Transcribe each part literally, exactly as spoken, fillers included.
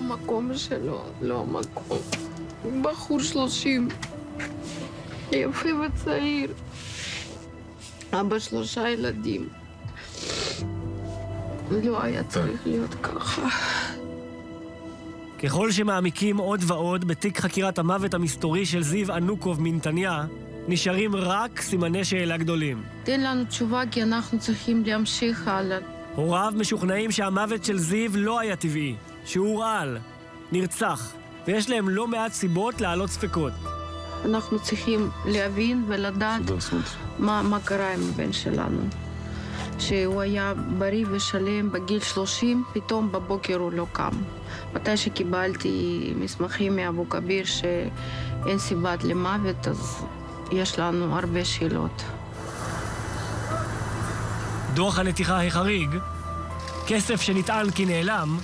המקום שלו, לא המקום. בחור שלושים, יפה וצעיר, אבא שלושה ילדים. לא היה צריך להיות ככה. ככל שמעמיקים עוד ועוד בתיק חקירת המוות המסתורי של זיו אנוקוב מנתניה, נשארים רק סימני שאלה גדולים. תן לנו תשובה כי אנחנו צריכים להמשיך הלאה. הוריו משוכנעים שהמוות של זיו לא היה טבעי, שהוא הורעל, נרצח, ויש להם לא מעט סיבות להעלות ספקות. אנחנו צריכים להבין ולדעת מה, מה קרה עם הבן שלנו. שהוא היה בריא ושלם בגיל שלושים, פתאום בבוקר הוא לא קם. מתי שקיבלתי מסמכים מאבו כביר שאין סיבת למוות, אז יש לנו הרבה שאלות. דוח הנתיחה החריג, כסף שנטען כי נעלם,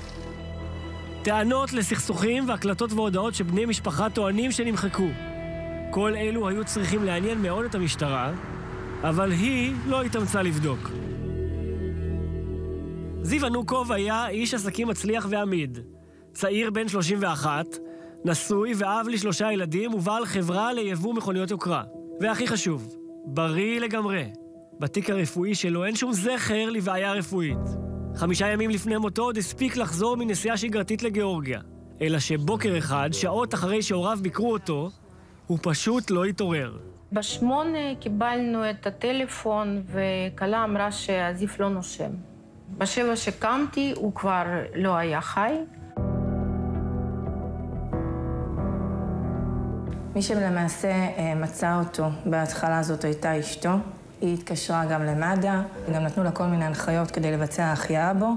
טענות לסכסוכים והקלטות והודעות שבני משפחה טוענים שנמחקו. כל אלו היו צריכים לעניין מאוד את המשטרה, אבל היא לא התאמצה לבדוק. זיו אנוקוב היה איש עסקים מצליח ועמיד. צעיר בן שלושים ואחת, נשוי ואב לשלושה ילדים ובעל חברה ליבוא מכוניות יוקרה. והכי חשוב, בריא לגמרי. בתיק הרפואי שלו אין שום זכר לבעיה רפואית. חמישה ימים לפני מותו עוד הספיק לחזור מנסיעה שגרתית לגאורגיה. אלא שבוקר אחד, שעות אחרי שהוריו ביקרו אותו, הוא פשוט לא התעורר. בשמונה קיבלנו את הטלפון וקלה אמרה שהזיו לא נושם. בשבע שקמתי הוא כבר לא היה חי. מי שלמעשה מצא אותו בהתחלה הזאת הייתה אשתו. היא התקשרה גם למד"א, גם נתנו לה כל מיני הנחיות כדי לבצע החייאה בו.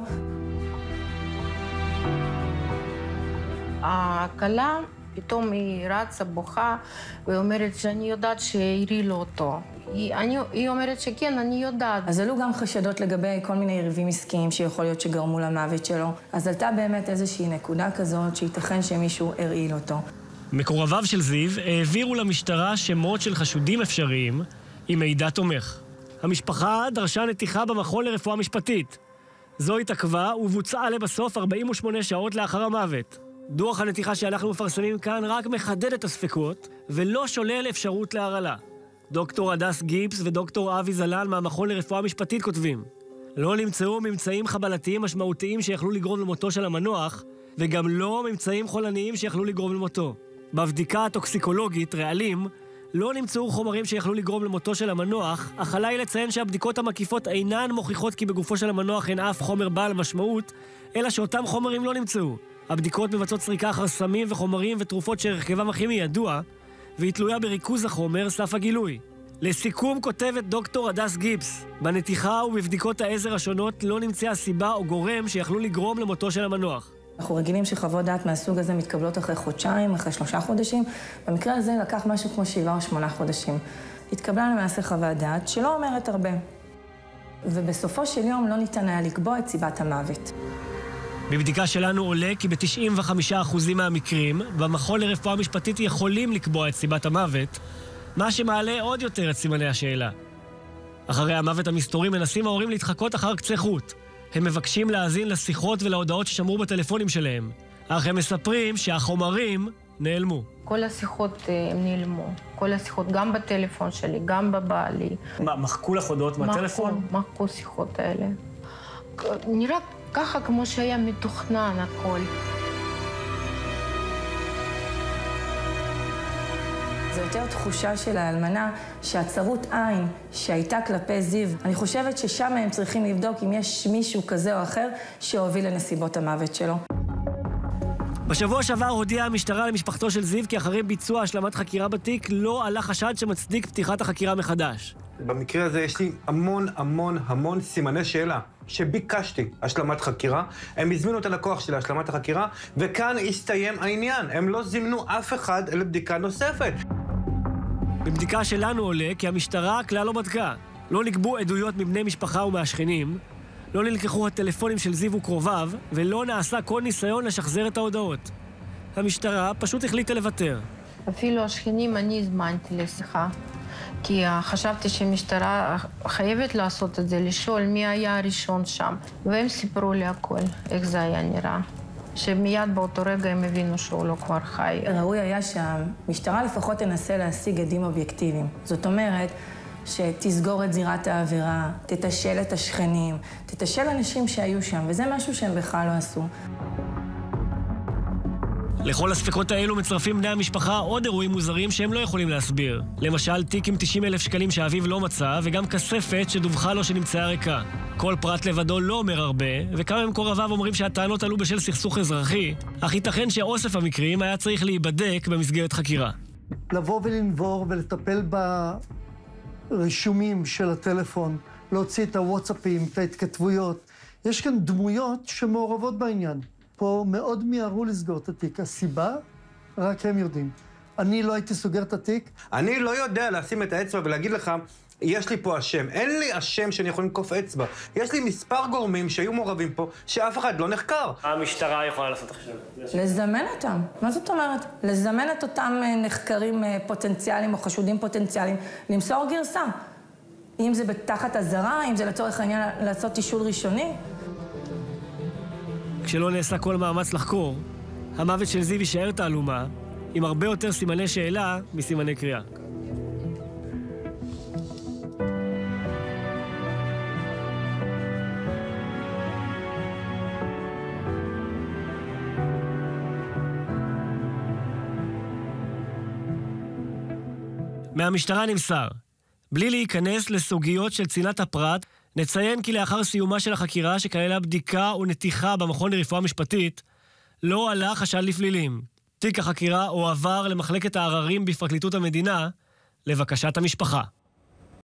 הקלה, פתאום היא רצה, בוכה, והיא אומרת שאני יודעת שהרעילו אותו. היא, אני, היא אומרת שכן, אני יודעת. אז עלו גם חשדות לגבי כל מיני יריבים עסקיים שיכול להיות שגרמו למוות שלו. אז עלתה באמת איזושהי נקודה כזאת שייתכן שמישהו הרעיל אותו. מקורביו של זיו העבירו למשטרה שמות של חשודים אפשריים עם מידע תומך. המשפחה דרשה נתיחה במכון לרפואה משפטית. זו התעכבה ובוצעה לבסוף ארבעים ושמונה שעות לאחר המוות. דוח הנתיחה שאנחנו מפרסמים כאן רק מחדד את הספקות ולא שולל אפשרות להרעלה. דוקטור הדס גיבס ודוקטור אבי זלן מהמכון לרפואה משפטית כותבים: לא נמצאו ממצאים חבלתיים משמעותיים שיכלו לגרום למותו של המנוח, וגם לא ממצאים חולניים שיכלו לגרום למותו. בבדיקה הטוקסיקולוגית, רעלים, לא נמצאו חומרים שיכלו לגרום למותו של המנוח, אך עליי לציין שהבדיקות המקיפות אינן מוכיחות כי בגופו של המנוח אין אף חומר בעל משמעות, אלא שאותם חומרים לא נמצאו. הבדיקות מבצעות סריקה אחר סמים וחומרים ותרופות שהרכבם הכימי ידוע, והיא תלויה בריכוז החומר, סף הגילוי. לסיכום כותבת דוקטור הדס גיבס, בנתיחה ובבדיקות העזר השונות לא נמצאה סיבה או גורם שיכלו לגרום למותו של המנוח. אנחנו רגילים שחוות דעת מהסוג הזה מתקבלות אחרי חודשיים, אחרי שלושה חודשים. במקרה הזה לקח משהו כמו שבעה או שמונה חודשים. התקבלה למעשה חוות דעת שלא אומרת הרבה. ובסופו של יום לא ניתן היה לקבוע את סיבת המוות. בבדיקה שלנו עולה כי ב-תשעים וחמישה אחוז מהמקרים, במכון לרפואה משפטית יכולים לקבוע את סיבת המוות, מה שמעלה עוד יותר את סימני השאלה. אחרי המוות המסתורי מנסים ההורים להתחקות אחר קצה חוט. הם מבקשים להאזין לשיחות ולהודעות ששמרו בטלפונים שלהם. אך הם מספרים שהחומרים נעלמו. כל השיחות הם נעלמו. כל השיחות גם בטלפון שלי, גם בבעלי. מה, מחקו לך הודעות מהטלפון? מחקו, מחקו שיחות האלה. נראה ככה כמו שהיה מתוכנן הכל. זו יותר תחושה של האלמנה שהצרות עין שהייתה כלפי זיו. אני חושבת ששם הם צריכים לבדוק אם יש מישהו כזה או אחר שהוביל לנסיבות המוות שלו. בשבוע שעבר הודיעה המשטרה למשפחתו של זיו כי אחרי ביצוע השלמת חקירה בתיק לא עלה חשד שמצדיק פתיחת החקירה מחדש. במקרה הזה יש לי המון המון המון סימני שאלה שביקשתי השלמת חקירה. הם הזמינו את הלקוח של השלמת החקירה וכאן הסתיים העניין. הם לא זימנו אף אחד לבדיקה נוספת. בבדיקה שלנו עולה כי המשטרה כלל לא בדקה. לא נגבו עדויות מבני משפחה ומהשכנים, לא נלקחו הטלפונים של זיו וקרוביו, ולא נעשה כל ניסיון לשחזר את ההודעות. המשטרה פשוט החליטה לוותר. אפילו השכנים אני הזמנתי לשיחה, כי חשבתי שהמשטרה חייבת לעשות את זה, לשאול מי היה הראשון שם. והם סיפרו לי הכל, איך זה היה נראה. שמיד באותו רגע הם הבינו שהוא לא כבר חי. ראוי היה שהמשטרה לפחות תנסה להשיג עדים אובייקטיביים. זאת אומרת, שתסגור את זירת העבירה, תתשל את השכנים, תתשל אנשים שהיו שם, וזה משהו שהם בכלל לא עשו. לכל הספקות האלו מצרפים בני המשפחה עוד אירועים מוזרים שהם לא יכולים להסביר. למשל, תיק עם תשעים אלף שקלים שאביו לא מצא, וגם כספת שדווחה לו שנמצאה ריקה. כל פרט לבדו לא אומר הרבה, וכמה ממקורביו אומרים שהטענות עלו בשל סכסוך אזרחי, אך ייתכן שאוסף המקרים היה צריך להיבדק במסגרת חקירה. לבוא ולנבור ולטפל ברישומים של הטלפון, להוציא את הוואטסאפים, את ההתכתבויות. יש כאן דמויות שמעורבות בעניין. פה מאוד מיהרו לסגור את התיק. הסיבה, רק הם יודעים. אני לא הייתי סוגר את התיק. אני לא יודע לשים את האצבע ולהגיד לך, יש לי פה אשם. אין לי אשם שאני יכול לנקוף אצבע. יש לי מספר גורמים שהיו מעורבים פה, שאף אחד לא נחקר. המשטרה יכולה לעשות עכשיו. לזמן אותם. מה זאת אומרת? לזמן את אותם נחקרים פוטנציאליים או חשודים פוטנציאליים, למסור גרסה. אם זה בתחת הזרה, אם זה לצורך העניין לעשות תישול ראשוני. כשלא נעשה כל מאמץ לחקור, המוות של זיו יישאר תעלומה, עם הרבה יותר סימני שאלה מסימני קריאה. מהמשטרה נמסר, בלי להיכנס לסוגיות של צנעת הפרט, נציין כי לאחר סיומה של החקירה שכללה בדיקה ונתיחה במכון לרפואה משפטית, לא עלה חשד לפלילים. תיק החקירה הועבר למחלקת העררים בפרקליטות המדינה לבקשת המשפחה.